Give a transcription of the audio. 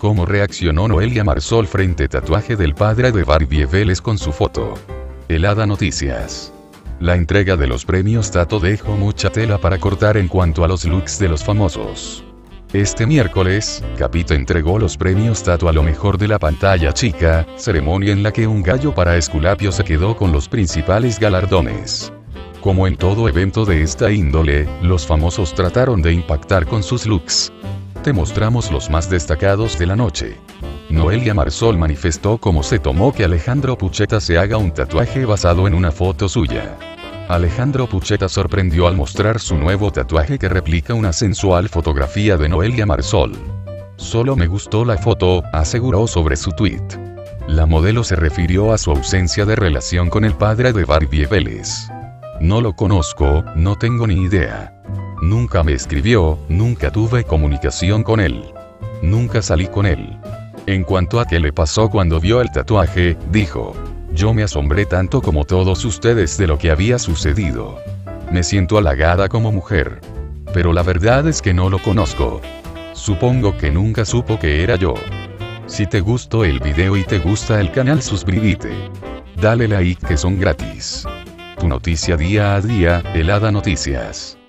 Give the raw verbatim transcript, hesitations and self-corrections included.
cómo reaccionó Noelia Marsol frente tatuaje del padre de Barbie Vélez con su foto. Helada Noticias. La entrega de los premios Tato dejó mucha tela para cortar en cuanto a los looks de los famosos. Este miércoles, Capito entregó los premios Tato a lo mejor de la pantalla chica, ceremonia en la que un gallo para Esculapio se quedó con los principales galardones. Como en todo evento de esta índole, los famosos trataron de impactar con sus looks. Te mostramos los más destacados de la noche. Noelia Marsol manifestó cómo se tomó que Alejandro Pucheta se haga un tatuaje basado en una foto suya. Alejandro Pucheta sorprendió al mostrar su nuevo tatuaje que replica una sensual fotografía de Noelia Marsol. Solo me gustó la foto, aseguró sobre su tweet. La modelo se refirió a su ausencia de relación con el padre de Barbie Vélez. No lo conozco, no tengo ni idea. Nunca me escribió, nunca tuve comunicación con él. Nunca salí con él. En cuanto a qué le pasó cuando vio el tatuaje, dijo: yo me asombré tanto como todos ustedes de lo que había sucedido. Me siento halagada como mujer. Pero la verdad es que no lo conozco. Supongo que nunca supo que era yo. Si te gustó el video y te gusta el canal, suscríbete. Dale like que son gratis. Tu noticia día a día, Helada Noticias.